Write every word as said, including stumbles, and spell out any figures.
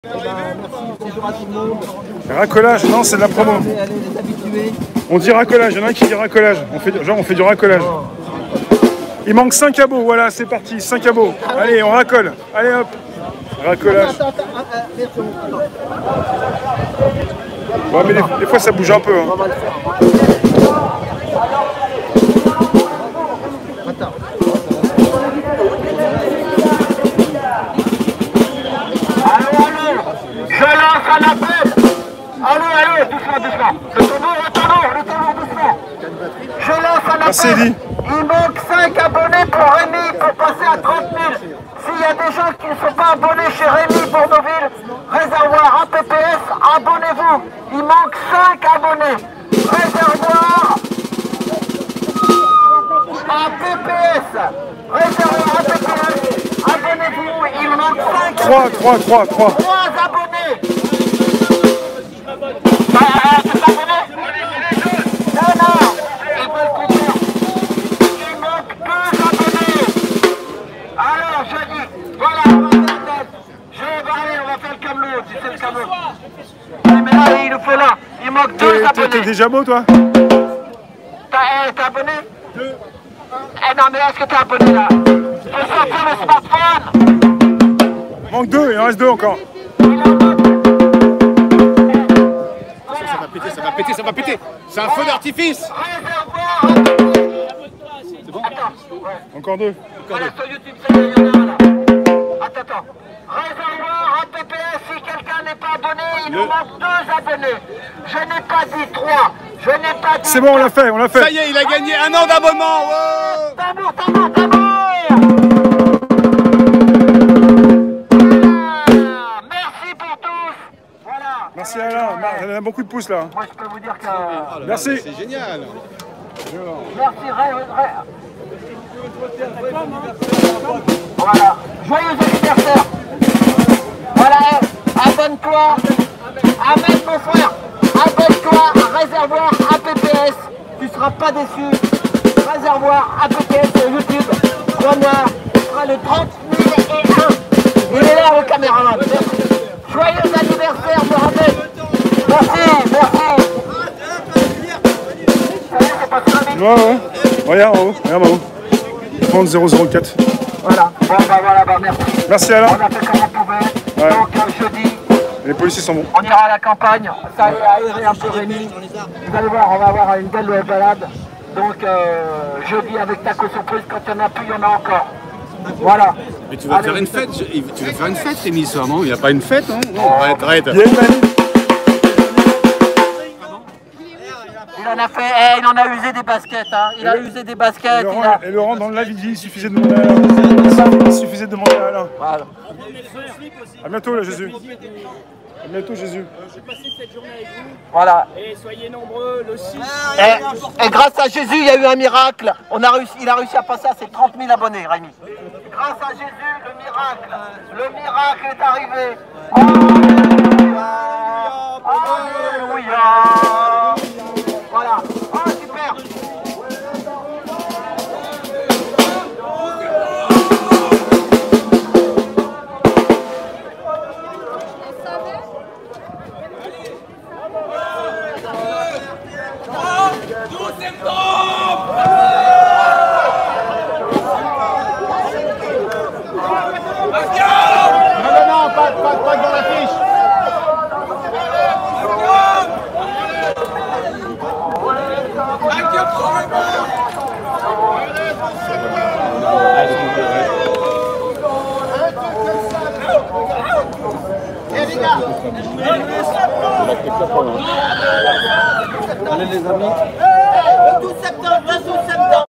Racolage, non, c'est de la promo. On dit racolage, il y en a un qui dit racolage. On fait, genre, on fait du racolage. Il manque cinq abos, voilà, c'est parti, cinq abos. Allez, on racole. Allez hop, racolage. Ouais, mais des, des fois ça bouge un peu. Hein. Je lance un appel. Allez, allez, doucement, doucement. Le tonneau, le tonneau, le tonneau, doucement. Je lance un appel. Merci, Eddie. Il manque cinq abonnés pour Rémi pour passer à trente mille. S'il y a des gens qui ne sont pas abonnés chez Rémi Bourneville, réservoir A P P S, abonnez-vous. Il manque cinq abonnés. Réservoir A P P S. Réservoir A P P S, abonnez-vous. Il manque cinq trois, trois, trois, trois. trois abonnés. Bah, euh, tu t'abonnes? Non, non. Ils veulent courir. Il manque deux abonnés. Alors, je dis, voilà, on va faire la tête. Je vais aller, on va faire le camelot. Tu sais le camelot. Oui, mais là, il nous faut là. Il manque deux abonnés. T'es déjà beau, toi? T'es abonné? Deux. Eh non, mais est-ce que t'es abonné là? Je vais sortir le smartphone. Manque deux, il en reste deux encore. Ça va péter, ça va péter, ça va péter. C'est un feu d'artifice. C'est bon? Attends, ouais. Encore deux. Voilà, sur YouTube, ça y est, il y en a un là. Attends, attends. Réservoir A P P S, si quelqu'un n'est pas abonné, il nous manque deux abonnés. Je n'ai pas dit trois. Je n'ai pas dit. C'est bon, on l'a fait, on l'a fait. Ça y est, il a gagné un an d'abonnement. Wow. Tambour, tambour, tambour. Merci Alain, il y a beaucoup de pouces là. Moi je peux vous dire que... Oh là, merci. C'est génial. Merci, Ray, Ray. Voilà, joyeux anniversaire. Voilà, abonne-toi. Ahmed mon frère, abonne-toi à Réservoir A P P S. Tu ne seras pas déçu. Réservoir A P P S sur YouTube. Crois-moi, ce sera le trente mille et un. Il est là le caméraman. Joyeux anniversaire, Mohamed. Merci, merci. Ouais, ouais. Regarde en haut, regarde en haut. trente zéro zéro quatre. Voilà, bon bah voilà, bah merci. Merci Alain. On a fait comme on pouvait. Ouais. Donc euh, jeudi, Les policiers sont bons. on ira à la campagne. Ça allait aérer un peu Rémi. Vous allez voir, on va avoir une belle balade. Donc euh, jeudi avec taco surprise, quand il n'y en a plus, il y en a encore. Voilà. Mais tu vas Allez, faire une fête, tu vas faire une fête, Rémi, soir, non? Il n'y a pas une fête, non? Non, oh. arrête, arrête. Il y a une manif. Il en a fait, eh, il en a usé des baskets, hein. Il a usé des baskets. Et Laurent, il a... et Laurent dans le live, il dit il suffisait de demander à Alain. Il suffisait de demander à Alain. Voilà. À bientôt là, Jésus. À bientôt, Jésus. J'ai passé cette journée avec vous. Voilà. Et soyez nombreux le six. Et, et grâce à Jésus, il y a eu un miracle. On a réussi, il a réussi à passer à ses trente mille abonnés, Rémi. Grâce à Jésus, le miracle. Le miracle est arrivé. Alléluia. Alléluia. Voilà. Ah, super. douze septembre. Non, non, non, pas, pas, pas dans l'affiche. Allez les amis.